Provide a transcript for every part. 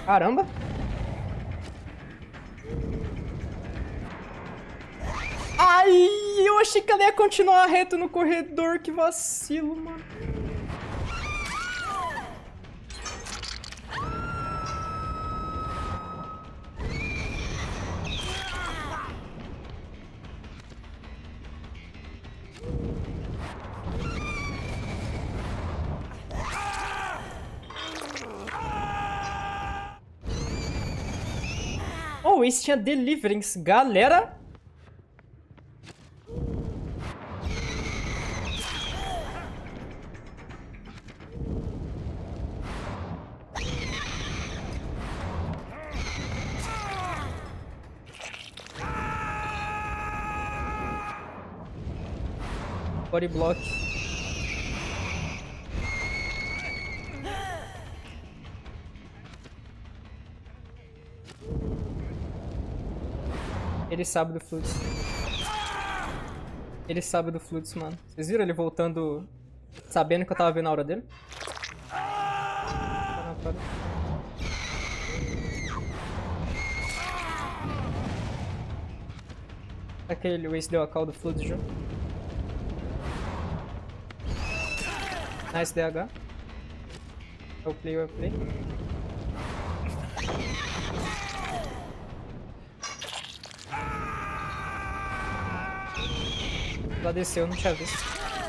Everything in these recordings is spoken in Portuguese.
Caramba! Ai, eu achei que ela ia continuar reto no corredor. Que vacilo, mano. Oh, esse tinha Deliverance. Galera... Body block. Ele sabe do Fluxo. Ele sabe do Fluxo, mano. Vocês viram ele voltando sabendo que eu tava vendo a aura dele? Aquele Waze deu a call do Fluxo já. Nice DH. Eu play. Ela desceu, não tinha visto.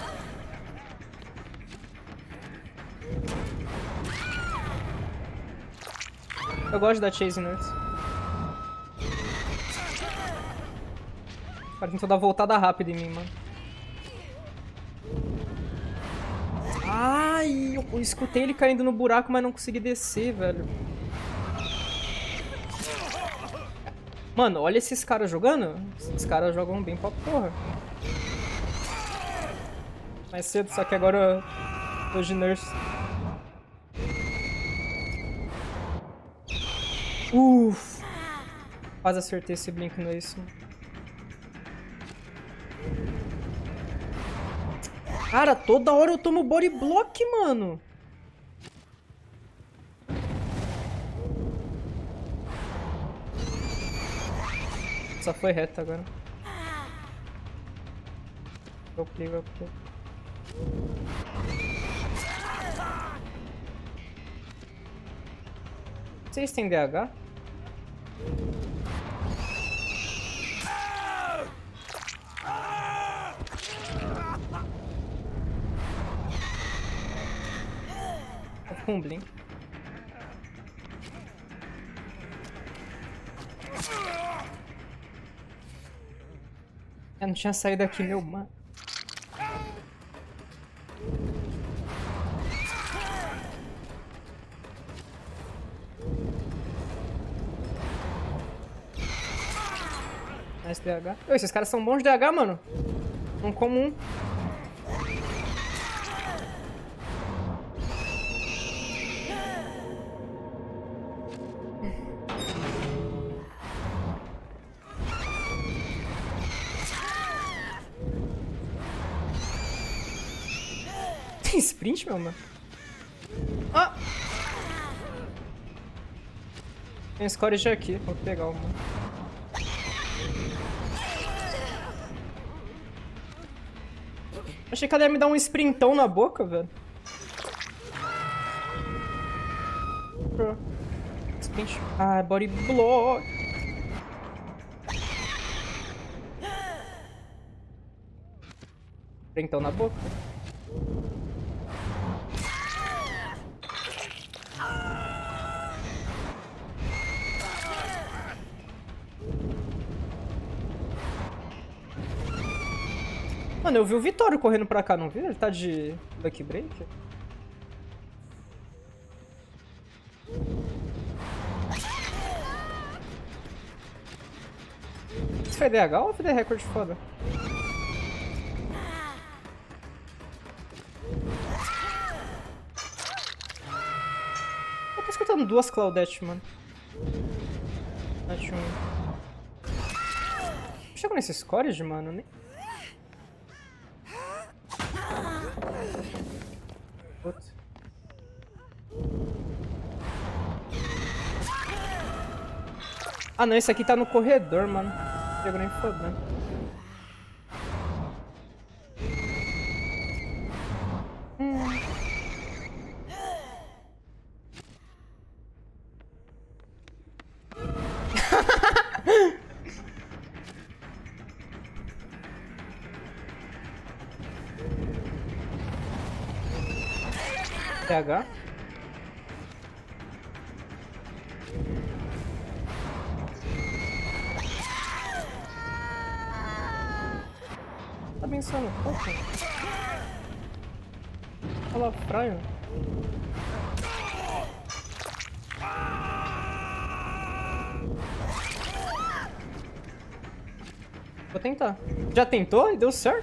Eu gosto da Chase Nurse. O cara tentou dar voltada rápida em mim, mano. Ai, eu escutei ele caindo no buraco, mas não consegui descer, velho. Mano, olha esses caras jogando. Esses caras jogam bem pra porra. Mais cedo, só que agora eu tô de Nurse. Quase acertei esse Blink no Ace. Cara, toda hora eu tomo body block, mano. Só foi reto agora. Vou play. Vocês têm DH? Com um Blink. Eu não tinha saído aqui, meu mano. Nice DH. Ô, esses caras são bons de DH, mano. Um comum. Tem sprint, meu mano? Ah! Tem score já aqui, vou pegar o mano. Achei que ela ia me dar um sprintão na boca, velho. Sprint. Ah, body block. Sprintão na boca. Mano, eu vi o Vitório correndo pra cá, não viu? Ele tá de Lucky Break. Isso foi DH ou foi The Record foda? Eu tô escutando duas Claudette, mano. Chegou nesse score, mano? Nem... Ah, não, esse aqui tá no corredor, mano. Não pegou nem fodendo. TH. Tá pensando um pouco? Fala praia. Vou tentar. Já tentou e deu certo?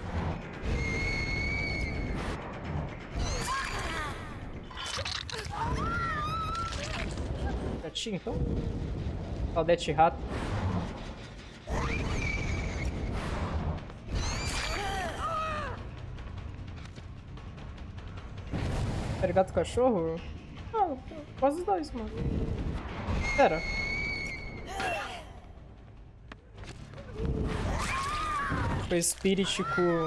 Já tinha então? Claudete rato. Arigato cachorro? Ah, quase os dois, mano. Pera. Foi Spirit com...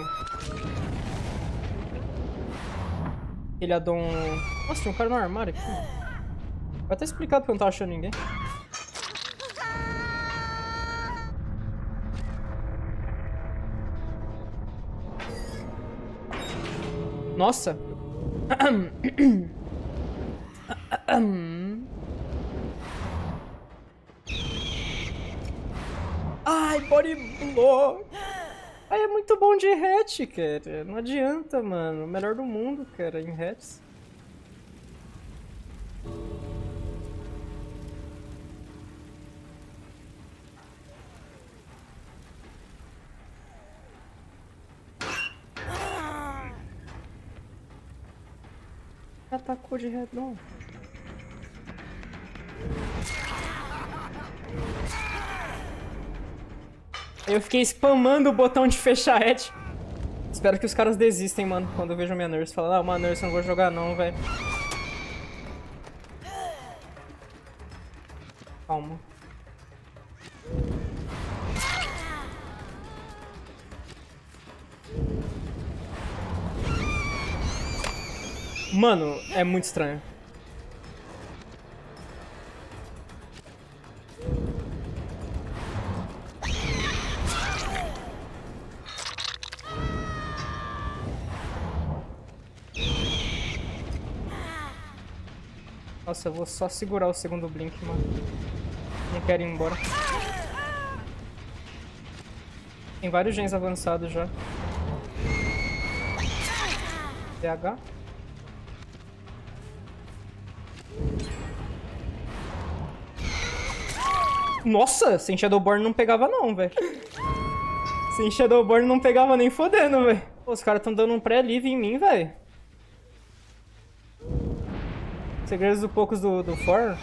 Ele é um... Nossa, tinha um cara no armário aqui, mano. Vai até explicar porque eu não tava achando ninguém. Nossa. Ai, body blow. Ai, é muito bom de hatch, cara. Não adianta, mano. O melhor do mundo, cara, em hatch. Atacou de redondo. Eu fiquei spamando o botão de fechar hatch. Espero que os caras desistem, mano, quando eu vejo minha nurse. Falam, ah, uma nurse, eu não vou jogar não, velho. Calma. Mano, é muito estranho. Nossa, eu vou só segurar o segundo blink, mano. Não quero ir embora. Tem vários gens avançados já. TH. Nossa, sem Shadowborn não pegava não, velho. Sem Shadowborn não pegava nem fodendo, velho. Os caras tão dando um pré-live em mim, velho. Segredos do poucos do For?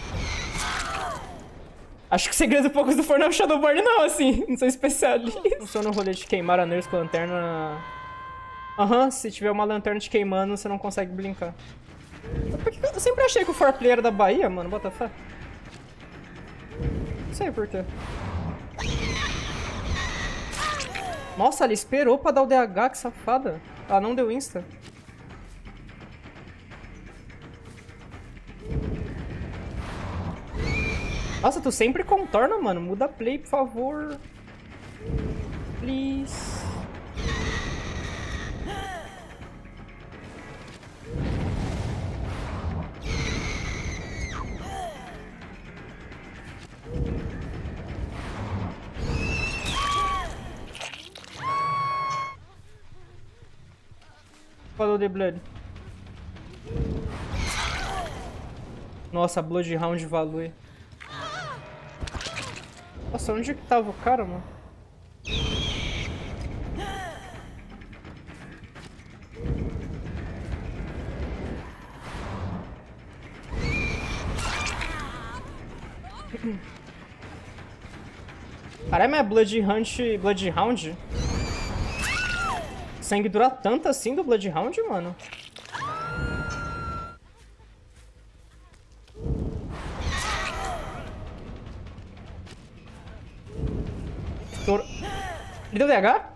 Acho que o segredo do poucos do For não é o Shadowborn não, assim. Não sou especialista. Funciona o rolê de queimar a nurse com a lanterna. Aham, se tiver uma lanterna te queimando, você não consegue blincar. Eu sempre achei que o For Play era da Bahia, mano. Bota fé. Não sei por quê. Nossa, ela esperou pra dar o DH, que safada. Ela não deu insta. Nossa, tu sempre contorna, mano. Muda a play, por favor. Please. Follow the blood. Nossa, Bloodhound Value. Nossa, onde que tava o cara, mano? Caramba, é Bloodhound? Sangue dura tanto assim do Bloodhound, mano? Ele deu DH?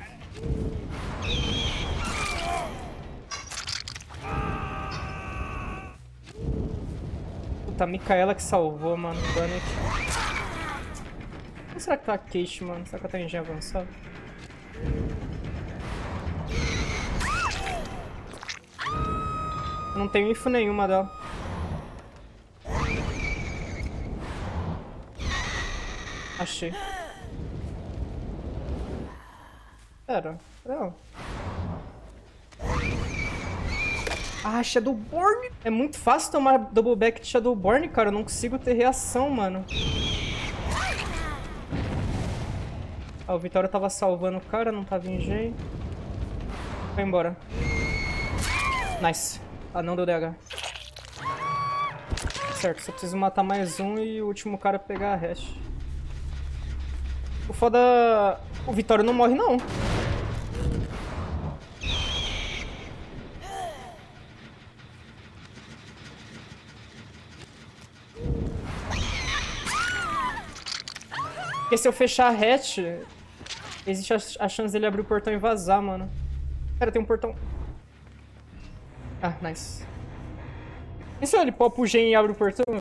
Puta, a Micaela que salvou, mano. Danik. Ou será que tá a Kate, mano? Será que ela tá em engenho avançado? Eu não tenho info nenhuma dela. Achei. Pera, não. Ah, Shadowborn! É muito fácil tomar double back de Shadowborn, cara. Eu não consigo ter reação, mano. Ah, o Vitória tava salvando o cara, não tava em G. Vai embora. Nice. Ah, não deu DH. Certo, só preciso matar mais um e o último cara pegar a hash. O foda... O Vitória não morre, não. Porque se eu fechar a hatch, existe a chance dele abrir o portão e vazar, mano. Pera, tem um portão. Ah, nice. E se ele popa o gen e abre o portão?